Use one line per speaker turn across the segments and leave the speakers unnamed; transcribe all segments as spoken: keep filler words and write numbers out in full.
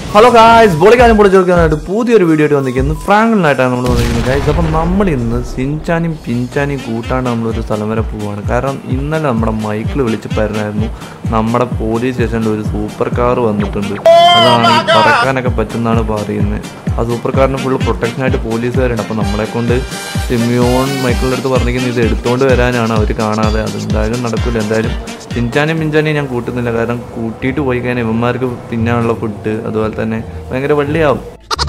Hello guys, ബോളിക്കാനും പൊടി ചേർക്കാനായിട്ട് പുതിയൊരു video ആയിട്ട് വന്നിരിക്കുന്നത് ഫ്രാങ്കിളിനായിട്ടാണ് നമ്മൾ വന്നിരിക്കുന്നത് ഗായ്സ്. അപ്പം നമ്മൾ ഇന്ന് സിൻചാനും പിൻചാനും കൂട്ടാണ്ട് നമ്മളൊരു സ്ഥലം വരെ പോവുകയാണ്. കാരണം ഇന്നലെ നമ്മുടെ മൈക്കിൾ വിളിച്ച് പറഞ്ഞായിരുന്നു നമ്മുടെ പോലീസ് സ്റ്റേഷനിൽ ഒരു സൂപ്പർ കാർ വന്നിട്ടുണ്ട്, അതാണ് ഈ പറക്കാനൊക്കെ പറ്റുന്നതാണ് പറയുന്നത്. ആ സൂപ്പർ കാറിന് ഫുള്ള് പ്രൊട്ടക്ഷനായിട്ട് പോലീസുകാരുണ്ട്. അപ്പോൾ നമ്മളെ കൊണ്ട് സിമിയോൺ മൈക്കിളിൻ്റെ അടുത്ത് പറഞ്ഞിരിക്കുന്നത് ഇത് എടുത്തുകൊണ്ട് വരാനാണ്, അവർ കാണാതെ. അതെന്തായാലും നടക്കില്ല. എന്തായാലും ചിൻചാനും പിഞ്ചാനെയും ഞാൻ കൂട്ടുന്നില്ല, കാരണം കൂട്ടിയിട്ട് പോയി കഴിഞ്ഞാൽ ഇവന്മാർക്ക് പിന്നാനുള്ള ഫുഡ് അതുപോലെ തന്നെ ഭയങ്കര വള്ളിയാവും.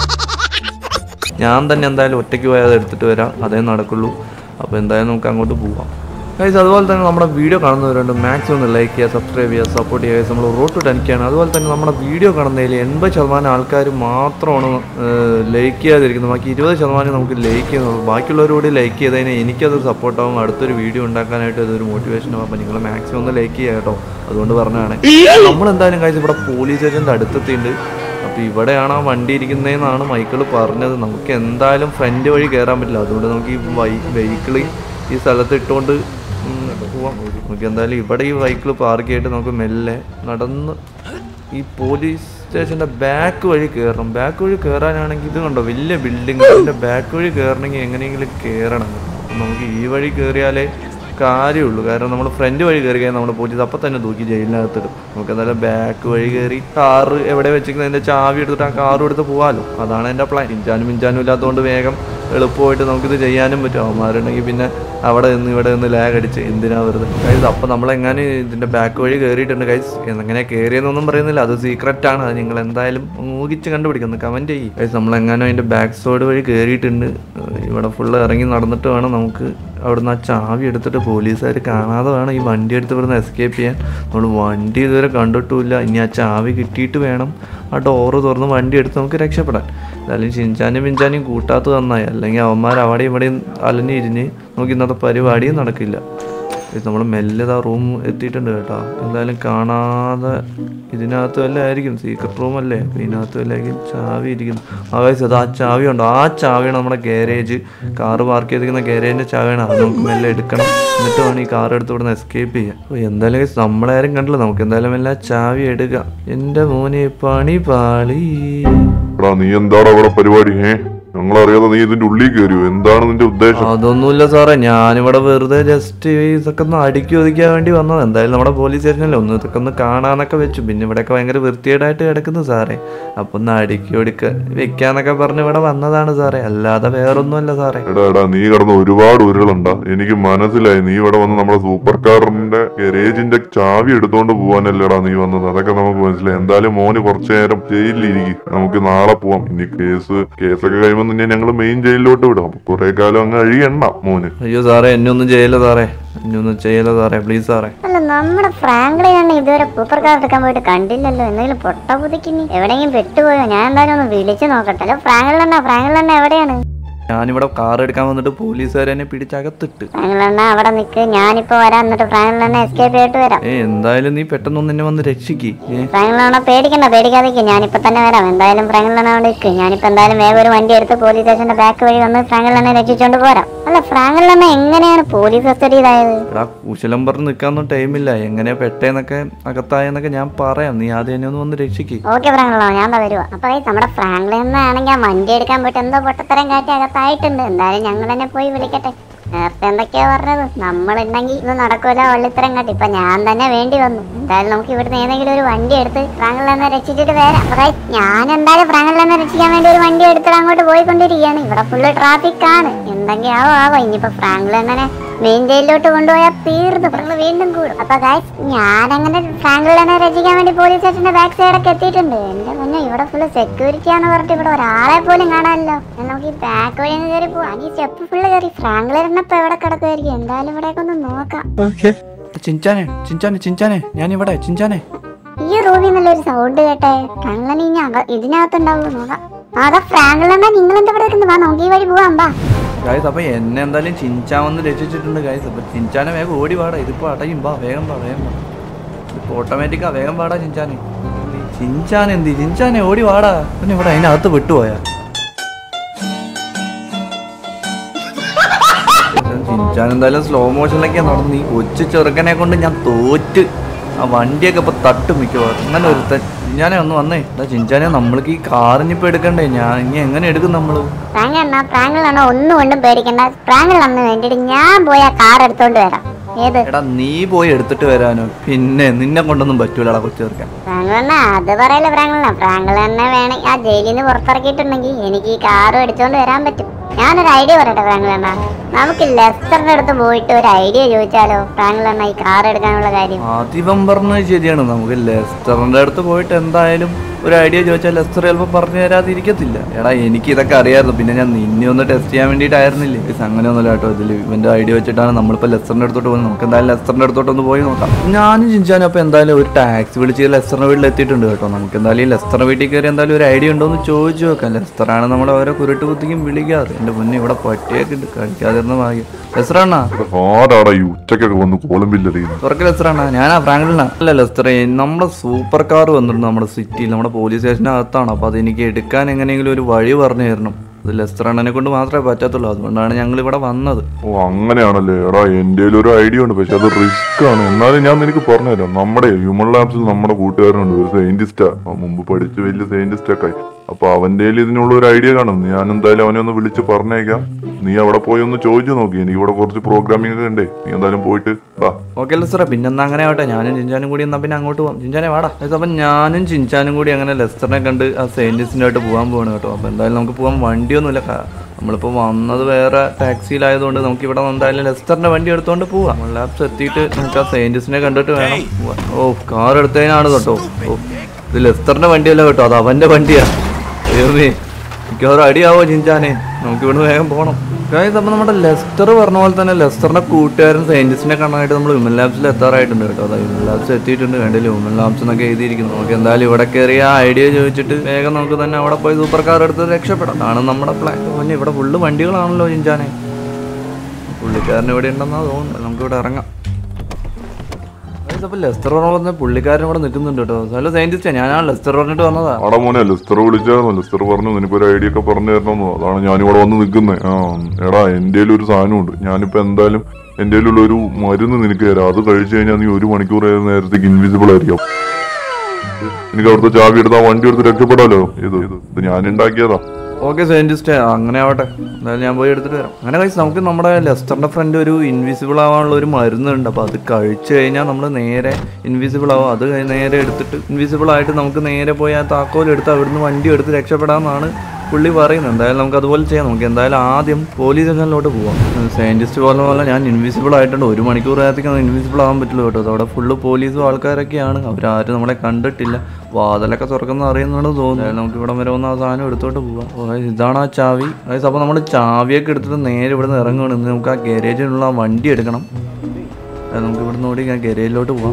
ഞാൻ തന്നെ എന്തായാലും ഒറ്റയ്ക്ക് പോയാൽ അത് എടുത്തിട്ട് വരാം, അതേ നടക്കുള്ളൂ. അപ്പോൾ എന്തായാലും നമുക്ക് അങ്ങോട്ട് പോവാം ഗൈസ്. അതുപോലെ തന്നെ നമ്മുടെ വീഡിയോ കാണുന്നവരുണ്ട്, മാക്സിമം ഒന്ന് ലൈക്ക് ചെയ്യുക, സബ്സ്ക്രൈബ് ചെയ്യുക, സപ്പോർട്ട് ചെയ്യുക. നമ്മൾ റോഡ് ടു ടെൻക്കാണ്. അതുപോലെ തന്നെ നമ്മുടെ വീഡിയോ കാണുന്നതിൽ എൺപത് ശതമാനം ആൾക്കാർ മാത്രമാണ് ലൈക്ക് ചെയ്യാതിരിക്കുന്നത്, ബാക്കി ഇരുപത് ശതമാനം നമുക്ക് ലൈക്ക് ചെയ്യുന്നുള്ളൂ. ബാക്കിയുള്ളവരോട് ലൈക്ക് ചെയ്തതിന് എനിക്കത് സപ്പോർട്ടാവും, അടുത്തൊരു വീഡിയോ ഉണ്ടാക്കാനായിട്ട് അതൊരു മോട്ടിവേഷനാവും. അപ്പോൾ നിങ്ങൾ മാക്സിമം ഒന്ന് ലൈക്ക് ചെയ്യുക കേട്ടോ, അതുകൊണ്ട് പറഞ്ഞതാണ്. നമ്മളെന്തായാലും ഗൈസ് ഇവിടെ പോലീസ് സ്റ്റേഷൻ്റെ അടുത്തെത്തിയിട്ടുണ്ട്. അപ്പോൾ ഇവിടെയാണ് ആ വണ്ടി ഇരിക്കുന്നതെന്നാണ് മൈക്കിൾ പറഞ്ഞത്. നമുക്ക് എന്തായാലും ഫ്രണ്ട് വഴി കയറാൻ പറ്റില്ല, അതുകൊണ്ട് നമുക്ക് ഈ വൈ വെഹിക്കിൾ ഈ സ്ഥലത്ത് ഇട്ടുകൊണ്ട് പോവാം. നമുക്ക് എന്തായാലും ഇവിടെ ഈ വെഹിക്കിൾ പാർക്ക് ചെയ്തിട്ട് നമുക്ക് മെല്ലെ നടന്ന് ഈ പോലീസ് സ്റ്റേഷൻ്റെ ബാക്ക് വഴി കയറണം. ബാക്ക് വഴി കയറാനാണെങ്കിൽ ഇത് കണ്ടോ, വലിയ ബിൽഡിങ്, അതിൻ്റെ ബാക്ക് വഴി കയറണമെങ്കിൽ എങ്ങനെയെങ്കിലും കയറണം. നമുക്ക് ഈ വഴി കയറിയാലേ കാര്യമുള്ളൂ, കാരണം നമ്മൾ ഫ്രണ്ട് വഴി കയറി കഴിഞ്ഞാൽ നമ്മുടെ പോലീസ് അപ്പം തന്നെ തൂക്കി ജയിലിനകത്തിടും. നമുക്ക് എന്തായാലും ബാക്ക് വഴി കയറി കാറ് എവിടെ വെച്ചിരിക്കുന്നതിൻ്റെ ചാവി എടുത്തിട്ട് ആ കാറും എടുത്ത് പോകാമല്ലോ, അതാണ് എൻ്റെ പ്ലാൻ. ഇഞ്ചാനും മിഞ്ചാനും ഇല്ലാത്തതുകൊണ്ട് വേഗം എളുപ്പമായിട്ട് നമുക്കിത് ചെയ്യാനും പറ്റും. അവന്മാരുണ്ടെങ്കിൽ പിന്നെ അവിടെ നിന്ന് ഇവിടെ നിന്ന് ലാഗ് അടിച്ച് എന്തിനാ വെറുതെ ഗൈസ്. അപ്പോൾ നമ്മളെങ്ങനെ ഇതിൻ്റെ ബാക്ക് വഴി കയറിയിട്ടുണ്ട് ഗൈസ്. എങ്ങനെ കയറിയെന്നൊന്നും പറയുന്നില്ല, അത് സീക്രറ്റാണ്. അത് നിങ്ങൾ എന്തായാലും ഊഹിച്ച് കണ്ടുപിടിക്കുന്നു, കമൻറ്റ് ചെയ്യും ഗൈസ്. നമ്മളെങ്ങാനും അതിൻ്റെ ബാക്ക് സൈഡ് വഴി കയറിയിട്ടുണ്ട്. ഇവിടെ ഫുള്ള് ഇറങ്ങി നടന്നിട്ട് വേണം നമുക്ക് അവിടുന്ന് ആ ചാവി എടുത്തിട്ട് പോലീസുകാർ കാണാതെ വേണം ഈ വണ്ടി എടുത്ത് ഇവിടുന്ന് എസ്കേപ്പ് ചെയ്യാൻ. നമ്മൾ വണ്ടി ഇതുവരെ കണ്ടിട്ടുമില്ല, ഇനി ആ ചാവി കിട്ടിയിട്ട് വേണം ആ ഡോറ് തുറന്ന് വണ്ടി എടുത്ത് നമുക്ക് രക്ഷപ്പെടാൻ. അല്ലെങ്കിൽ ചിൻചാനും പിഞ്ചാനും കൂട്ടാത്ത നന്നായി, അല്ലെങ്കിൽ അവന്മാർ അവിടെ ഇവിടെയും അലഞ്ഞിരിഞ്ഞ് നമുക്ക് ഇന്നത്തെ പരിപാടിയും നടക്കില്ല. നമ്മൾ മെല്ലെ ആ റൂം എത്തിയിട്ടുണ്ട് കേട്ടോ. എന്തായാലും കാണാതെ ഇതിനകത്ത് വല്ല ആയിരിക്കും, സീക്രട്ട് റൂം അല്ലേ, അപ്പോൾ ഇതിനകത്ത് വല്ലായിരിക്കും ചാവി ഇരിക്കുന്നു. ആ വയസ്സ് അത് ആ ചാവി ഉണ്ടോ, ആ ചാവിയാണ് നമ്മുടെ ഗാരേജ്, കാറ് പാർക്ക് ചെയ്തിരിക്കുന്ന ഗാരേജിൻ്റെ ചാവിയാണ്. അത് നമുക്ക് മെല്ലെ എടുക്കണം, എന്നിട്ട് വേണം ഈ കാർ എടുത്ത് ഇവിടുന്ന് എസ്കേപ്പ് ചെയ്യാം. അപ്പോൾ എന്തായാലും നമ്മളാരും കണ്ടില്ല, നമുക്ക് എന്തായാലും എല്ലാ ചാവി എടുക്കാം. എൻ്റെ മോനെ പണി പാളി.
നീ എന്താണ് അവിടെ പരിപാടി? ഞങ്ങളറിയാതെ നീ ഇതിന്റെ ഉള്ളിൽ കയറിയോ? എന്താണ് നിന്റെ ഉദ്ദേശം?
അതൊന്നുമില്ല സാറേ, ഞാനിവിടെ വെറുതെ ജസ്റ്റ് ഇതൊക്കെ ഒന്ന് അടുക്കി ഒതുക്കാൻ വേണ്ടി വന്നത്. എന്തായാലും നമ്മുടെ പോലീസ് സ്റ്റേഷനല്ലേ, ഒന്ന് ഇതൊക്കെ ഒന്ന് കാണാനൊക്കെ വെച്ചു. പിന്നെ ഇവിടെയൊക്കെ ഭയങ്കര വൃത്തികേടായിട്ട് കിടക്കുന്നു സാറേ, അപ്പൊ ഒന്ന് അടുക്കി ഒടുക്ക വെക്കാന്നൊക്കെ പറഞ്ഞ് ഇവിടെ വന്നതാണ് സാറേ, അല്ലാതെ വേറൊന്നുമല്ല സാറേ.
എടാ എടാ നീ കിടന്ന് ഒരുപാട് ഉരുളുണ്ടാ, എനിക്ക് മനസ്സിലായി. നീ ഇവിടെ വന്ന് നമ്മുടെ സൂപ്പർ കാറിന്റെ ഗരേജിന്റെ ചാവി എടുത്തോണ്ട് പോവാനല്ലേടാ നീ വന്നത്, അതൊക്കെ നമുക്ക് മനസ്സിലായി. എന്തായാലും മോന് കുറച്ചു നേരം ജയിലിലിരിക്കും, നമുക്ക് നാളെ പോവാം. ഇനി കേസ് കേസൊക്കെ കഴിയുമ്പോൾ നിന്നെ ഞങ്ങൾ മെയിൻ ജയിലിലോട്ട് വിടാം. അപ്പൊ കുറെ കാലം അങ്ങ് കഴിയണ്ട മോന്.
അയ്യോ സാറേ, എന്നെ ഒന്നും ചെയ്യല്ല സാറേ, എന്നെ ഒന്നും ചെയ്യല്ല സാറേ, പ്ലീസ് സാറേ.
അല്ല, നമ്മുടെ ഫ്രാങ്ക്ലിനാണ് ഇതുവരെ സൂപ്പർ കാർ എടുക്കാൻ പോയിട്ട് കണ്ടില്ലല്ലോ. എന്തെങ്കിലും പൊട്ട പുതിക്കുന്നു, എവിടെയെങ്കിലും പെട്ടുപോയോ? ഞാൻ എന്തായാലും ഒന്ന് വിളിച്ചു നോക്കട്ടെ. അല്ലോ ഫ്രാങ്ക്ലിനാ, ഫ്രാങ്ക്ലിനാ എവിടെയാണ്?
ഞാനിവിടെ കാർ എടുക്കാൻ വന്നിട്ട് പോലീസുകാർ എന്നെ പിടിച്ചകത്തിട്ട്.
ഫ്രാങ്ക്ലിനാ അവിടെ നിൽക്ക്, ഞാനിപ്പോ വരാം, എന്നിട്ട് ഫ്രാങ്ക്ലിനെ എസ്കേപ്പ് ചെയ്തിട്ട് വരാം.
ഏ എന്തായാലും നീ പെട്ടെന്നൊന്ന് എന്നെ വന്ന് രക്ഷിക്ക്.
ഫ്രാങ്ക്ലിനാ പേടിക്കണ്ട, പേടിക്കാതിരിക്കും, ഞാനിപ്പോ തന്നെ വരാം. എന്തായാലും ഫ്രാങ്ക്ലിനാ അവിടെ നിൽക്ക്, ഞാനിപ്പോ എന്തായാലും വേഗം ഒരു വണ്ടി എടുത്ത് പോലീസ് സ്റ്റേഷന്റെ ബാക്ക് വഴി വന്ന് ഫ്രാങ്ക്ലിനെ രക്ഷിച്ചോണ്ട് പോരാം. അല്ല, ഫ്രാങ്ക്ലിനെ എങ്ങനെയാണ് പോലീസ് കസ്റ്റഡിയിലായത്?
ആ കുശലം പറഞ്ഞ് നിൽക്കാനൊന്നും ടൈമില്ല, എങ്ങനെ പെട്ടേന്നൊക്കെ അകത്തായെന്നൊക്കെ ഞാൻ പറയാം, നീ ആദ്യം എന്നെ ഒന്ന് വന്ന് രക്ഷിക്ക്.
ഓക്കെ ഫ്രാങ്ക്ലിനോ, ഞാൻ വരുവാ. അപ്പൊ നമ്മുടെ ഫ്രാങ്ക്ലിനാണെങ്കിൽ ആ വണ്ടി എടുക്കാൻ പോയിട്ട് എന്തോ പൊട്ടത്തരം കാറ്റി അകത്തായിട്ടുണ്ട്. എന്തായാലും ഞങ്ങൾ തന്നെ പോയി വിളിക്കട്ടെ. നേരത്തെ എന്തൊക്കെയാ പറഞ്ഞത്, നമ്മളുണ്ടെങ്കിൽ ഇത് നടക്കൂല, വള്ളിത്തരം കാട്ടി. ഇപ്പൊ ഞാൻ തന്നെ വേണ്ടി വന്നു. എന്തായാലും നമുക്ക് ഇവിടുന്ന് ഏതെങ്കിലും ഒരു വണ്ടി എടുത്ത് ഫ്രാങ്ക്ലിനെ രക്ഷിച്ചിട്ട് വരാം. ഞാൻ എന്തായാലും ഫ്രാങ്ക്ലിനെ രക്ഷിക്കാൻ വേണ്ടി ഒരു വണ്ടി എടുത്തിട്ട് അങ്ങോട്ട് പോയിക്കൊണ്ടിരിക്കുകയാണ്. ഇവിടെ ഫുള്ള് ട്രാഫിക് ആണ്, എന്തെങ്കിലും ആവോ ആവോ. ഇനിയിപ്പോ ഫ്രാങ്ക്ലിനെ മെയിൻ ജയിലിലോട്ട് കൊണ്ടുപോയാൽ തീർന്നു, നമ്മൾ വീണ്ടും കൂടും. അപ്പൊ ഗൈസ്, ഞാനങ്ങനെ ഫ്രാങ്ക്ലിനെ രക്ഷിക്കാൻ വേണ്ടി പോലീസ് സ്റ്റേഷന്റെ ബാക്ക് സൈഡൊക്കെ എത്തിയിട്ടുണ്ട്. എന്റെ മുന്നേ ഇവിടെ ഫുള്ള് സെക്യൂരിറ്റി ആണെന്ന് പറഞ്ഞിട്ട് ഇവിടെ ഒരാളെ പോലും കാണാമല്ലോ. നമുക്ക് ഈ ബാക്ക് വഴി ഒന്ന് കയറി പോവാം. ഈ സ്റ്റെപ്പ് ഫുള്ള് കയറി ഫ്രാങ്ക്ലിനെ ഇപ്പൊ എവിടെ കിടക്കുമായിരിക്കും. എന്തായാലും ഇവിടേക്ക് ഒന്ന് നോക്കാം.
ചിഞ്ചാനെ ചിഞ്ചാനെ ചിഞ്ചാനെ ഞാൻ ഇവിടെ ചിഞ്ചാനെ.
ഈ റൂമിൽ നിന്നുള്ള ഒരു സൗണ്ട് കേട്ടെ, ഫ്രാങ്ക്ലിൻ ഇനി ഇതിനകത്തുണ്ടാവും നോക്കാം. അതാ ഫ്രാങ്ക്ലിനെ, നിങ്ങൾ എന്താ ഇവിടെ വാ, നമുക്ക് ഈ വഴി പോവാം. ബാ
ഗൈസ്, അപ്പൊ എന്നെ എന്തായാലും ചിഞ്ചാൻ വന്ന് രക്ഷിച്ചിട്ടുണ്ട് ഗൈസ്. അപ്പൊ ചിഞ്ചാനെ വേഗം ഓടി പാടാ, ഇതിപ്പോ അടയും. വാ വേഗം പാ വേഗം പാ, ഇപ്പൊ ഓട്ടോമാറ്റിക്കാ, വേഗം പാടാ ചിഞ്ചാനെ. ചിഞ്ചാൻ എന്തി ചിഞ്ചാനെ ഓടി വാടാ, പിന്നെ ഇവിടെ അതിനകത്ത് വിട്ടുപോയാ. ചിഞ്ചാൻ എന്തായാലും സ്ലോ മോഷനിലൊക്കെയാ നടന്നു. ഈ കൊച്ചു ചെറുക്കനെ കൊണ്ട് ഞാൻ തോറ്റ്. ആ വണ്ടിയൊക്കെ ഇപ്പൊ തട്ട് മിക്കവാറും അങ്ങനെ ഒരുത്തൻ. ചിഞ്ചാനെ ഒന്ന് വന്നേ. എന്താ ചിഞ്ചാനെ, നമ്മൾക്ക് ഈ കാറിനിപ്പോ എടുക്കണ്ടേ? ഞാൻ ഇനി എങ്ങനെ എടുക്കും നമ്മള്?
പ്രാങ്കണ്ണ പ്രാങ്കണ്ണ ഒന്നും കൊണ്ടും പേടിക്കണ്ട. പ്രാങ്കണ്ണ വേണ്ടിട്ട് ഞാൻ പോയി ആ കാർ എടുത്തോണ്ട് വരാം. ഏത്?
എടാ നീ പോയി എടുത്തിട്ട് വരാനോ? പിന്നെ നിന്നെ കൊണ്ടൊന്നും പറ്റൂലടാ കൊച്ചു തീർക്കാൻ.
പ്രാങ്കണ്ണ അത് പറയല്ലേ പ്രാങ്കണ്ണ. പ്രാങ്കണ്ണ വേണേ ആ ജയിലിൽ നിന്ന് പുറത്തിറക്കിയിട്ടുണ്ടെങ്കിൽ എനിക്ക് ഈ കാറും എടുത്തോണ്ട് വരാൻ പറ്റും. ഞാനൊരു ഐഡിയ പറയട്ടെ പ്രാങ്കണ്ണ, നമുക്ക് ലെസ്റ്ററിന്റെ അടുത്ത് പോയിട്ട് ഒരു ഐഡിയ ചോദിച്ചാലോ പ്രാങ്കണ്ണ ഈ കാർ എടുക്കാനുള്ള കാര്യം?
ആദ്യം പറഞ്ഞത് ശരിയാണ്. നമുക്ക് ലെസ്റ്ററിന്റെ അടുത്ത് പോയിട്ട് എന്തായാലും ഒരു ഐഡിയ ചോദിച്ചാൽ ലെസ്റ്റർ ചിലപ്പോൾ പറഞ്ഞു തരാതിരിക്കത്തില്ല. എടാ എനിക്ക് ഇതൊക്കെ അറിയാമായിരുന്നു, പിന്നെ ഞാൻ നിന്നെ ഒന്ന് ടെസ്റ്റ് ചെയ്യാൻ വേണ്ടിയിട്ടായിരുന്നില്ലേ. അങ്ങനെ ഒന്നുമില്ല കേട്ടോ. ഇതിൽ ഇവന്റെ ഐഡിയ വെച്ചിട്ടാണ് നമ്മളിപ്പോൾ ലെസ്റ്ററിന്റെ അടുത്തോട്ട് പോകുന്നത്. നമുക്ക് എന്തായാലും ലെസ്റ്ററിന്റെ അടുത്തോട്ട് ഒന്ന് പോയി നോക്കാം. ഞാനും ചിഞ്ചാനും അപ്പോൾ എന്തായാലും ഒരു ടാക്സി വിളിച്ച് ലെസ്റ്ററിന്റെ വീട്ടിൽ എത്തിയിട്ടുണ്ട് കേട്ടോ. നമുക്ക് എന്തായാലും ഈ ലെസ്റ്ററിന്റെ വീട്ടിൽ കയറി എന്തായാലും ഒരു ഐഡിയ ഉണ്ടോ എന്ന് ചോദിച്ചു നോക്കാം. ലെസ്റ്ററാണ് നമ്മളെ ഓരോ കുരുട്ട് കുത്തിക്കും വിളിക്കാറ്. എന്റെ മുന്നേ ഇവിടെ പട്ടിയൊക്കെ ഉണ്ട്, കഴിക്കാതിരുന്ന ഭാഗ്യം. ലെസ്റ്ററാണാ
ഉച്ചക്കൊക്കെ വന്ന് കോളംബില്ലറിയുന്നു.
തുറക്ക ലെസ്റ്ററാണാ? ഞാനാ ഫ്രാങ്ക്ലിനാ. അല്ല ലെസ്റ്ററെ, നമ്മുടെ സൂപ്പർ കാർ വന്നിട്ടുണ്ട് നമ്മുടെ സിറ്റിയിൽ, നമ്മുടെ പോലീസ് സ്റ്റേഷനകത്താണ്. അപ്പോൾ അതെനിക്ക് എടുക്കാൻ എങ്ങനെയെങ്കിലും ഒരു വഴി പറഞ്ഞു തരണം. അത് ലെസ്റ്റർ അണ്ണനെ കൊണ്ട് മാത്രമേ പറ്റത്തുള്ളൂ. അതുകൊണ്ടാണ് ഞങ്ങൾ ഇവിടെ വന്നത്.
ഓ അങ്ങനെയാണല്ലേ. എടാ എൻ്റെ ഒരു ഐഡിയ ഉണ്ട്, പക്ഷെ അത് റിസ്ക് ആണ്. എന്നാലും ഞാൻ നിനക്ക് പറഞ്ഞുതരാം. നമ്മുടെ ഹ്യൂമൻ ലാബ്സിൽ നമ്മുടെ കൂട്ടുകാരനുണ്ട്, ഒരു സയന്റിസ്റ്റാ. മുമ്പ് പഠിച്ച് വലിയ സയന്റിസ്റ്റ് ഒക്കെ ആയി. അപ്പൊ അവന്റെ ഇതിനുള്ള ഒരു ഐഡിയ കാണും. ഞാൻ എന്തായാലും അവനെ ഒന്ന് വിളിച്ച് പറഞ്ഞേക്കാം. നീ അവിടെ പോയി ഒന്ന് ചോദിച്ചു നോക്കി. എനിക്ക് ഇവിടെ കുറച്ച് പ്രോഗ്രാമിംഗ് ഒക്കെ ഉണ്ടേ. നീ എന്തായാലും പോയിട്ട് വാ.
ഓക്കെ ലെസ്റ്ററെ, പിന്നെന്നാ അങ്ങനെ ആവട്ടെ. ഞാനും ചിഞ്ചാനും കൂടി എന്നാ പിന്നെ അങ്ങോട്ട് പോകാം. ചിഞ്ചാനെ വാടാ. അപ്പം ഞാനും ചിഞ്ചാനും കൂടി അങ്ങനെ ലെസ്റ്ററിനെ കണ്ട് ആ സയന്റിസ്റ്റിൻ്റെ ആയിട്ട് പോകാൻ പോവാണ് കേട്ടോ. അപ്പോൾ എന്തായാലും നമുക്ക് പോകാൻ വണ്ടിയൊന്നുമില്ല. നമ്മളിപ്പോൾ വന്നത് വേറെ ടാക്സിയിലായതുകൊണ്ട് നമുക്ക് ഇവിടെ എന്തായാലും ലെസ്റ്ററിന്റെ വണ്ടി എടുത്തുകൊണ്ട് പോവാം. ലാബ്സ് എത്തിയിട്ട് നമുക്ക് ആ സയന്റിസ്റ്റിനെ കണ്ടിട്ട് വേണം പോവാൻ. ഓ കാർ എടുത്തതിനാണ് കേട്ടോ. ഓ ഇത് ലെസ്റ്ററിന്റെ വണ്ടിയല്ല കേട്ടോ, അത് അവന്റെ വണ്ടിയാണ്. ഏമേ മിക്കവാറും അടിയാവോ ചിഞ്ചാനെ. നമുക്ക് ഇവിടുന്ന് വേഗം പോകണം. അപ്പം നമ്മുടെ ലെസ്റ്റർ പറഞ്ഞ പോലെ തന്നെ ലെസ്റ്ററിന്റെ കൂട്ടുകാരൻ സയന്റിസ്റ്റിനെ കാണാനായിട്ട് നമ്മൾ ഹ്യൂമൻ ലാബ്സിൽ എത്താറായിട്ടുണ്ട് കേട്ടോ. അതായത് ഹ്യൂമൻ ലാബ്സ് എത്തിയിട്ടുണ്ട്. വേണ്ടില്ല ഹ്യൂമൻ ലാബ്സ് എന്നൊക്കെ എഴുതിയിരിക്കുന്നു. നമുക്ക് എന്തായാലും ഇവിടെ കയറി ആ ഐഡിയ ചോദിച്ചിട്ട് വേഗം നമുക്ക് തന്നെ അവിടെ പോയി സൂപ്പർ കാർ എടുത്ത് രക്ഷപ്പെടാം. അതാണ് നമ്മുടെ പ്ലാൻ. പിന്നെ ഇവിടെ ഫുള്ള് വണ്ടികളാണല്ലോ ചിഞ്ചാനെ. പുള്ളിക്കാരൻ ഇവിടെ ഉണ്ടെന്നാ തോന്നുന്നു. നമുക്കിവിടെ ഇറങ്ങാം. അപ്പോൾ ലെസ്റ്റർ പറഞ്ഞ പുള്ളിക്കാരൻ ഇവിടെ നിൽക്കുന്നുണ്ട് കേട്ടോ. നല്ല സയന്റിസ്റ്റാ. ഞാനാണ് ലെസ്റ്റർ പറഞ്ഞിട്ട് വന്നതാ.
അവിടെ മോനെ ലെസ്റ്റർ വിളിച്ചായിരുന്നു. ലെസ്റ്റർ പറഞ്ഞു നിനക്കൊരു ഐഡിയ ഒക്കെ പറഞ്ഞു തരണമെന്നോ. അതാണ് ഞാനിവിടെ വന്ന് നിൽക്കുന്നത്. ആ എടാ എൻ്റെ ഒരു സാധനമുണ്ട്. ഞാനിപ്പോൾ എന്തായാലും എൻ്റെ ഒരു മരുന്ന് നിനക്ക് തരാം. അത് കഴിച്ചു കഴിഞ്ഞാൽ നീ ഒരു മണിക്കൂർ നേരത്തേക്ക് ഇൻവിസിബിൾ ആയിരിക്കും. എനിക്ക് അവിടുത്തെ ചാവി എടുത്താൽ വണ്ടി എടുത്ത് രക്ഷപ്പെടാലോ. ഇത് ഇത് ഞാൻ ഉണ്ടാക്കിയതാ.
ഓക്കെ സയന്റിസ്റ്റ്, അങ്ങനെ ആവട്ടെ. എന്തായാലും ഞാൻ പോയി എടുത്തിട്ട് വരാം. അങ്ങനെ കഴിച്ച് നമുക്ക് നമ്മുടെ ലെസ്റ്ററിന്റെ ഫ്രണ്ട് ഒരു ഇൻവിസിബിൾ ആവാനുള്ള ഒരു മരുന്നുണ്ട്. അപ്പോൾ അത് കഴിച്ചു കഴിഞ്ഞാൽ നമ്മൾ നേരെ ഇൻവിസിബിൾ ആവും. അത് നേരെ എടുത്തിട്ട് ഇൻവിസിബിൾ ആയിട്ട് നമുക്ക് നേരെ പോയി ആ താക്കോൽ എടുത്ത് അവിടുന്ന് വണ്ടി എടുത്ത് രക്ഷപ്പെടാമെന്നാണ് പുള്ളി പറയുന്നത്. എന്തായാലും നമുക്ക് അതുപോലെ ചെയ്യാം. നമുക്ക് എന്തായാലും ആദ്യം പോലീസ് സ്റ്റേഷനിലോട്ട് പോവാം. സയന്റിസ്റ്റ് പോലെ പോലെ ഞാൻ ഇൻവിസിബിൾ ആയിട്ടുണ്ട്. ഒരു മണിക്കൂർ നേരത്തേക്ക് ഇൻവിസിബിൾ ആവാൻ പറ്റുള്ളൂ കേട്ടോ. അതവിടെ ഫുള്ള് പോലീസും ആൾക്കാരൊക്കെയാണ്. അവരാരും നമ്മളെ കണ്ടിട്ടില്ല. വാതിലൊക്കെ തുറക്കുന്ന അറിയുന്നുണ്ടെന്ന് തോന്നുന്നു. നമുക്ക് ഇവിടെ വരെ ഒന്ന് ആ സാധനം എടുത്തോട്ട് പോവാം. ഇതാണ് ആ ചാവി. അപ്പോൾ നമ്മൾ ചാവിയൊക്കെ എടുത്തിട്ട് നേരെ ഇവിടെ നിന്ന് ഇറങ്ങുകയാണ്. ഇന്ന് നമുക്ക് ആ ഗാരേജിനുള്ള ആ വണ്ടി എടുക്കണം. നമുക്ക് ഇവിടെ നിന്ന് ഓടി ഞാൻ ഗാരേജിലോട്ട് പോവാം.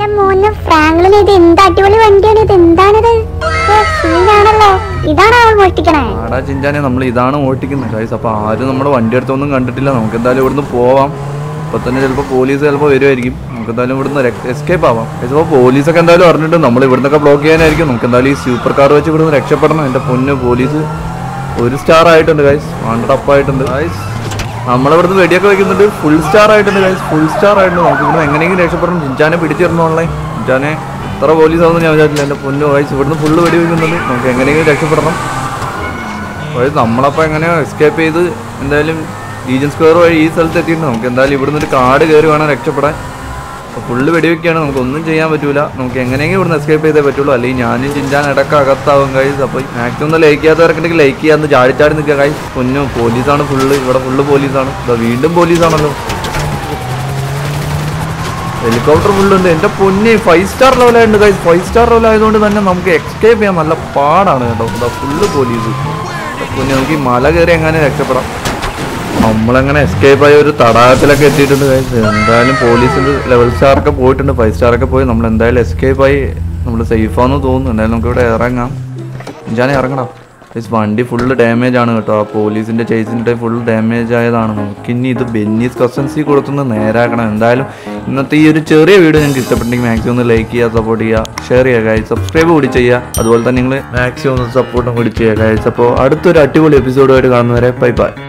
ആടാ ചിഞ്ചാനെ, നമ്മൾ ഇതാണ് ഓട്ടിക്കുന്നത് ഗൈസ്. അപ്പോൾ ആരും നമ്മുടെ വണ്ടി എടുത്തൊന്നും കണ്ടിട്ടില്ല. നമുക്ക് എന്തായാലും ഇവിടുന്ന് പോവാം. ഇപ്പൊ തന്നെ ചിലപ്പോൾ പോലീസ് ചിലപ്പോൾ വരുമായിരിക്കും. നമുക്ക് എന്തായാലും ഇവിടുന്ന് എസ്കേപ്പ് ആവാം. ചിലപ്പോൾ പോലീസൊക്കെ എന്തായാലും അറിഞ്ഞിട്ട് നമ്മൾ ഇവിടുന്നൊക്കെ ബ്ലോക്ക് ചെയ്യാനായിരിക്കും. നമുക്ക് എന്തായാലും ഈ സൂപ്പർ കാർ വെച്ച് ഇവിടുന്ന് രക്ഷപ്പെടണം. എൻ്റെ പൊന്ന് പോലീസ് ഒരു സ്റ്റാർ ആയിട്ടുണ്ട് ഗൈസ്. ഹൺഡ്രഡ് അപ്പ് ആയിട്ടുണ്ട് ഗൈസ്. നമ്മളിവിടുന്ന് വെടിയൊക്കെ വെക്കുന്നുണ്ട്. ഫുൾ സ്റ്റാർ ആയിട്ടുണ്ട് ഗൈസ്. ഫുൾ സ്റ്റാർ ആയിട്ടുണ്ട്. നമുക്ക് ഇവിടുന്ന് എങ്ങനെയെങ്കിലും രക്ഷപ്പെടണം. ചിഞ്ചാനെ പിടിച്ചിരുന്നോളേ. ചിഞ്ചാനെ ഇത്ര പോലീസ് ആവുമെന്ന് ഞാൻ വിചാരിച്ചില്ല. എൻ്റെ പൊന്നു ഗൈസ്, ഇവിടുന്ന് ഫുള്ള് വെടി വെക്കുന്നുണ്ട്. നമുക്ക് എങ്ങനെയെങ്കിലും രക്ഷപ്പെടണം. ഗൈസ് നമ്മളപ്പോൾ എങ്ങനെയോ എസ്കേപ്പ് ചെയ്ത് എന്തായാലും ലീജൻ സ്ക്വയർ വഴി ഈ സ്ഥലത്ത് എത്തിയിട്ടുണ്ട്. നമുക്ക് എന്തായാലും ഇവിടുന്ന് ഒരു കാട് കയറി വേണം രക്ഷപ്പെടാൻ. അപ്പോൾ ഫുള്ള് വെടിവെക്കുകയാണ്. നമുക്കൊന്നും ചെയ്യാൻ പറ്റൂല. നമുക്ക് എങ്ങനെയെങ്കിലും ഇവിടുന്ന് എസ്കേപ്പ് ചെയ്തേ പറ്റുള്ളൂ. അല്ലെങ്കിൽ ഞാനും ചിഞ്ചാൻ ഇടയ്ക്ക് അകത്താവും ഗൈസ്. അപ്പോൾ മാക്സിമം ഒന്ന് ലൈക്ക് ചെയ്യാത്തവർക്കുണ്ടെങ്കിൽ ലൈക്ക് ചെയ്യാന്ന് ചാടി ചാടി നിൽക്കുക ഗൈസ്. പൊന്നു പോലീസാണ് ഫുള്ള്. ഇവിടെ ഫുള്ള് പോലീസാണ്. ഇതാ വീണ്ടും പോലീസാണല്ലോ. ഹെലികോപ്റ്റർ ഫുള്ളുണ്ട്. എൻ്റെ പൊന്നെ ഫൈവ് സ്റ്റാർ ലെവലായിട്ടുണ്ട് ഗൈസ്. ഫൈവ് സ്റ്റാർ ലെവലായതുകൊണ്ട് തന്നെ നമുക്ക് എസ്കേപ്പ് ചെയ്യാൻ നല്ല പാടാണ് കേട്ടോ. ഇതാ ഫുള്ള് പോലീസ്. പൊന്നെ നമുക്ക് ഈ മല കയറി എങ്ങനെ രക്ഷപ്പെടാം. നമ്മളങ്ങനെ എസ്കേപ്പ് ആയ ഒരു തടാകത്തിലൊക്കെ എത്തിയിട്ടുണ്ട് ഗൈസ്. എന്തായാലും പോലീസിൻ്റെ ലെവൽ സ്റ്റാറൊക്കെ പോയിട്ടുണ്ട്. ഫൈവ് സ്റ്റാറൊക്കെ പോയി. നമ്മൾ എന്തായാലും എസ്കേപ്പ് ആയി. നമ്മൾ സേഫാന്ന് തോന്നുന്നു. എന്തായാലും നമുക്ക് ഇവിടെ ഇറങ്ങാം. ഞാൻ ഇറങ്ങണം ഗൈസ്. വണ്ടി ഫുള്ള് ഡാമേജ് ആണ് കേട്ടോ. ആ പോലീസിൻ്റെ ചേസിൻ്റെ ഫുൾ ഡാമേജ് ആയതാണ്. നമുക്കിനി ഇത് ബെന്നീസ് കസ്റ്റൻസി കൊടുത്തുനിന്ന് നേരാക്കണം. എന്തായാലും ഇന്നത്തെ ഈ ഒരു ചെറിയ വീഡിയോ നിങ്ങൾക്ക് ഇഷ്ടപ്പെട്ടെങ്കിൽ മാക്സിമം ഒന്ന് ലൈക്ക് ചെയ്യുക, സപ്പോർട്ട് ചെയ്യുക, ഷെയർ ചെയ്യുക ഗൈസ്. സബ്സ്ക്രൈബ് കൂടി ചെയ്യുക. അതുപോലെ തന്നെ നിങ്ങൾ മാക്സിമം ഒന്ന് സപ്പോർട്ടും കൂടി ചെയ്യുക ഗൈസ്. അപ്പോൾ അടുത്തൊരു അടിപൊളി എപ്പിസോഡുമായിട്ട് കാണുന്നവരെ ബൈ ബൈ.